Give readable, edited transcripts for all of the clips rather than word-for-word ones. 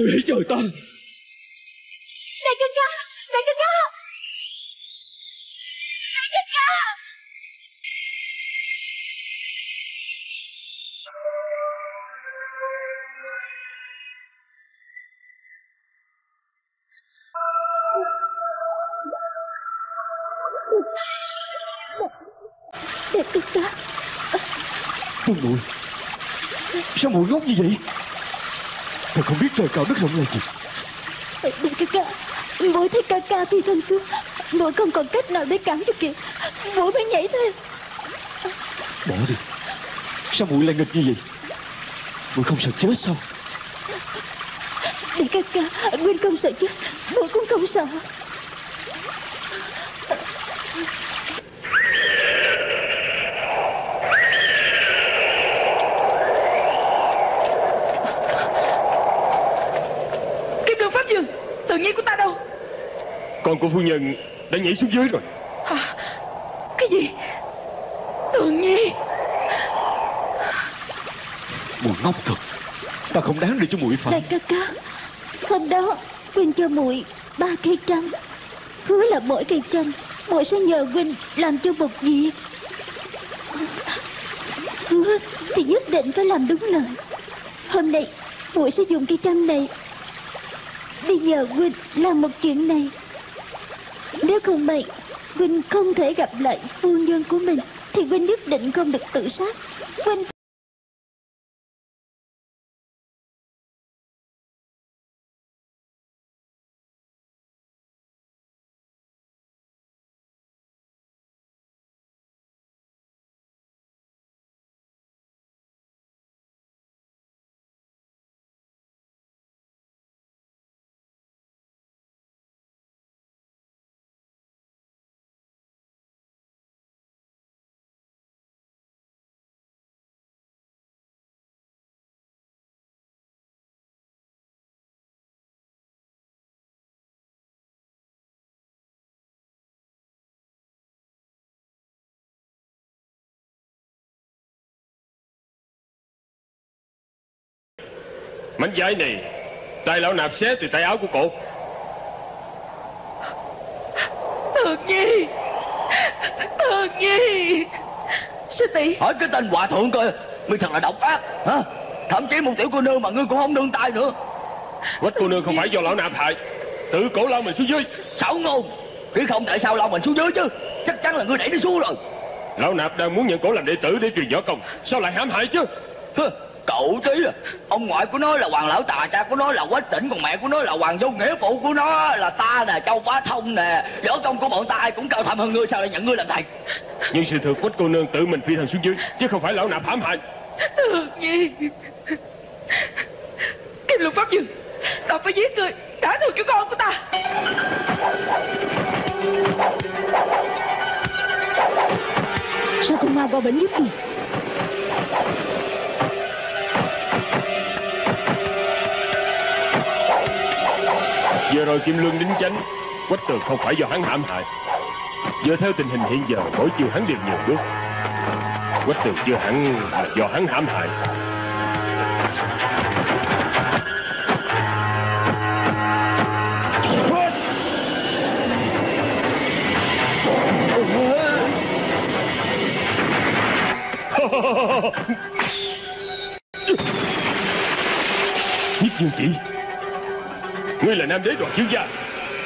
hãy chờ ta. Đại ca ca, đại ca ca, đại ca ca. Đại ca ca. Tương Muội, sao muội ngốc như vậy? Thật không biết trời cao đất rộng là gì. Đại ca ca, muội thấy ca ca thì thân thương, muội không còn cách nào để cản cho kịp, muội phải nhảy theo. Bỏ đi, sao muội lại nghịch như vậy? Muội không sợ chết sao? Đại ca ca, Quynh không sợ chết, muội cũng không sợ. Kim Đường Pháp Dương, tự nhiên của ta đâu? Con của phu nhân đã nhảy xuống dưới rồi. À, cái gì? Tự nhiên? Muội ngốc thật, ta không đáng để cho muội phải. Đại ca ca, hôm đó Quynh cho muội 3 cây trăng, hứa là mỗi cây trăng muội sẽ nhờ Quynh làm cho một việc. Hứa thì nhất định phải làm đúng lời. Hôm nay muội sẽ dùng cây trăng này đi nhờ Quynh làm một chuyện này. Nếu không may Quynh không thể gặp lại phu nhân của mình thì Quynh nhất định không được tự sát. Quynh mảnh vải này tay lão nạp xé từ tay áo của cổ. Thường Nhi, Thường Nhi. Sư tỷ, hỏi cái tên hòa thượng coi, ngươi thật là độc ác hả? Thậm chí một tiểu cô nương mà ngươi cũng không nương tay nữa. Quách cô nương không phải do lão nạp hại, tự cổ lao mình xuống dưới. Xảo ngôn, nếu không tại sao lao mình xuống dưới chứ? Chắc chắn là ngươi đẩy nó xuống rồi. Lão nạp đang muốn nhận cổ làm đệ tử để truyền võ công, sao lại hãm hại chứ? Cậu tí à, ông ngoại của nó là Hoàng Lão Tà, cha của nó là Quách Tỉnh, còn mẹ của nó là Hoàng Dung, nghĩa phụ của nó là ta nè, Châu Bá Thông nè. Võ công của bọn ta ai cũng cao thâm hơn ngươi, sao lại nhận ngươi làm thầy? Nhưng sự thật Quách cô nương tự mình phi thân xuống dưới, chứ không phải lão nạp hãm hại. Thường Nhi. Kim Lục Pháp Dương, ta phải giết ngươi, trả thù cho con của ta. sao không mau qua bệnh giúp kìa. Vừa rồi Kim Luân đính chánh, Quách Tường không phải do hắn hãm hại. Giờ theo tình hình hiện giờ, mỗi chiều hắn đều nhiều bước. Quách Tường chưa hẳn là do hắn hãm hại. Nhất Dương Chỉ, ngươi là nam đế Đoàn Dương gia.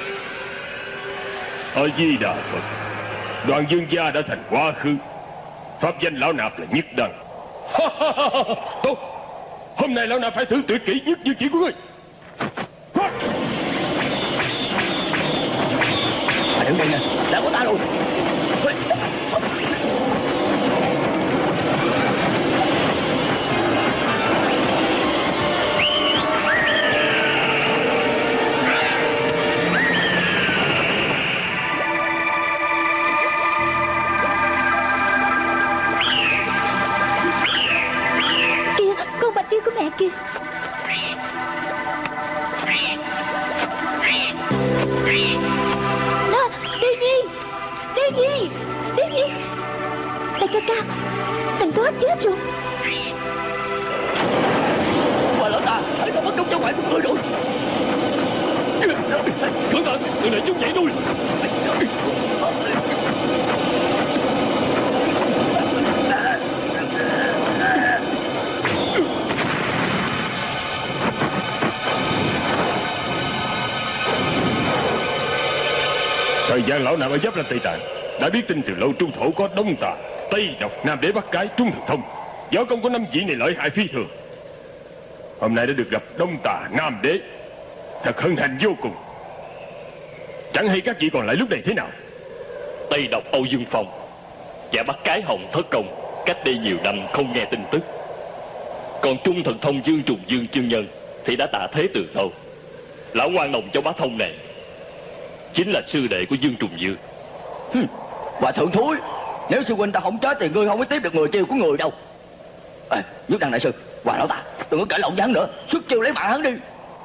A Di Đà Phật, Đoàn Dương gia đã thành quá khứ, pháp danh lão nạp là Nhất Đăng. Tốt, hôm nay lão nạp phải thử tuyệt kỹ Nhất Dương Chỉ của ngươi. Đừng đây nè, đã có ta rồi. Tiêu của mẹ kìa. Đó, Điêu Nhi, Điêu Nhi, Điêu Nhi. Đại ca ca, đừng có chết rồi. Qua lão ta, hãy tập mất công cho ngoại của người rồi. Cẩn thận, người này chúng dậy tôi. Thời gian lão nạp ở giáp là Tây Tạng đã biết tin từ lâu trung thổ có Đông Tà, Tây Độc, Nam Đế, Bắc Cái, Trung Thần Thông. Võ công của 5 vị này lợi hại phi thường. Hôm nay đã được gặp Đông Tà, Nam Đế, thật hân hạnh vô cùng. Chẳng hay các vị còn lại lúc này thế nào? Tây Độc Âu Dương Phong và Bắc Cái Hồng Thất Công cách đây nhiều năm không nghe tin tức. Còn Trung Thần Thông Dương Trùng Dương Chương Nhân thì đã tạ thế từ lâu. Lão Quan Đồng Châu Bá Thông này chính là sư đệ của Dương Trùng Dương. Hòa thượng thúi, nếu sư huynh ta không chết thì ngươi không có tiếp được 10 chiêu của người đâu. Nhất đăng đại sư, Hòa lão ta, đừng có cãi lộn với hắn nữa, xuất chiêu lấy mạng hắn đi.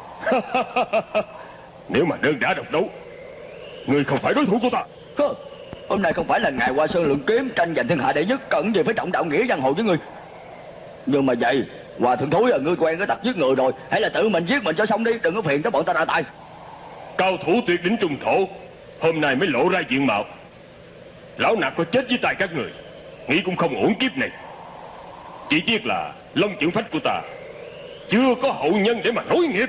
Nếu mà đơn đả độc đấu, ngươi không phải đối thủ của ta. Hôm nay không phải là ngày Hoa Sơn Lượng Kiếm tranh giành thiên hạ đệ nhất, cẩn gì phải trọng đạo nghĩa giang hồ với ngươi. Nhưng mà vậy, Hòa thượng thúi là ngươi quen cái tật giết người rồi, hãy là tự mình giết mình cho xong đi, đừng có phiền tới bọn ta ra tay. Cao thủ tuyệt đỉnh trung thổ hôm nay mới lộ ra diện mạo. Lão nạp có chết với tay các người, nghĩ cũng không ổn kiếp này. Chỉ tiếc là long chuyển phách của ta chưa có hậu nhân để mà nối nghiệp.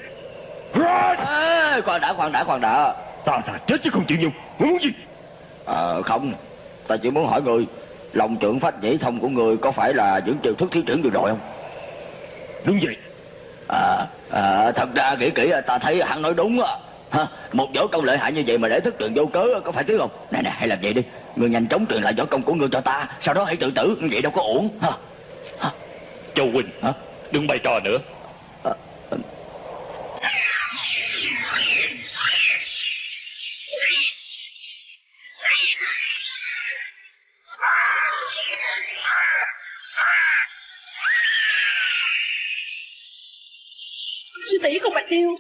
Khoan đã. Ta chết chứ không chịu nhung. Ngươi muốn gì? Không, ta chỉ muốn hỏi người, lòng trưởng phách dễ thông của người có phải là những chiêu thức thiếu trưởng vừa rồi không? Đúng vậy. Thật ra nghĩ kỹ ta thấy hắn nói đúng á. Một võ công lợi hại như vậy mà để thức trường vô cớ có phải thiếu không? Nè, hãy làm vậy đi, người nhanh chóng truyền lại võ công của người cho ta, sau đó hãy tự tử, vậy đâu có ổn. Châu huynh, đừng bày trò nữa. Sư tỷ con Bạch Điêu,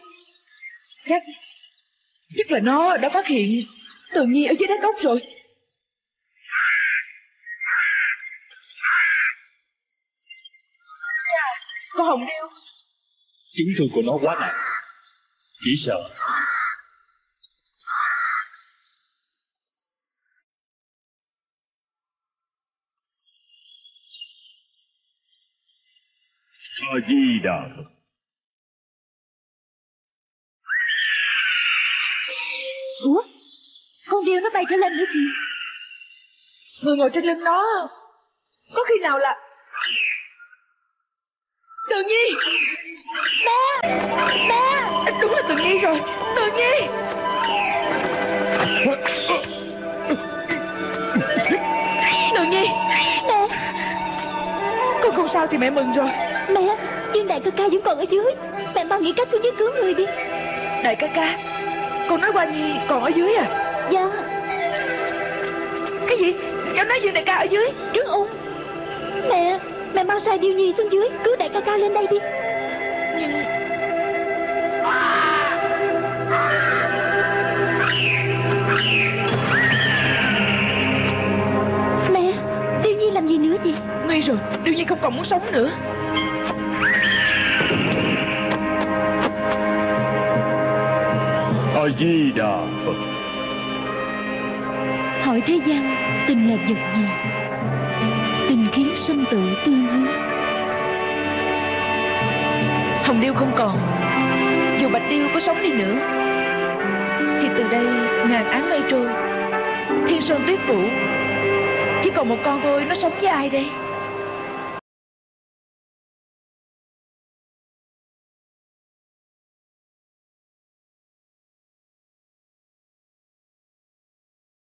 chắc là nó đã phát hiện Tường Nhi ở dưới đáy cốc rồi. Con Hồng Điêu, Chứng thương của nó quá nặng, chỉ sợ A Di Đà Phật. Ủa, con Điêu nó bay trở lên nữa kìa. người ngồi trên lưng nó có khi nào là Tường Nhi? Ba, Đúng là Tường Nhi rồi. Tường Nhi, Tường Nhi, mẹ, con không sao thì mẹ mừng rồi. mẹ, Dương đại ca ca vẫn còn ở dưới. Mẹ mau nghĩ cách xuống dưới cứu người đi. Đại ca ca, con nói Hoa Nhi còn ở dưới à? Dạ. Cái gì? Cháu nói Dương đại ca ở dưới? Trương Ung, mẹ mau sai Điêu Nhi xuống dưới cứu đại ca ca lên đây đi. Mẹ, Điêu Nhi làm gì nữa chị? Nguy rồi, Điêu Nhi không còn muốn sống nữa. A Di Đà Phật. Hỏi thế gian tình là vật gì? Tình khiến sinh tử tương hướng. Hồng Điêu không còn, dù Bạch Điêu có sống đi nữa thì từ đây ngàn áng mây trôi, thiên sơn tuyết phủ, chỉ còn một con thôi, nó sống với ai đây?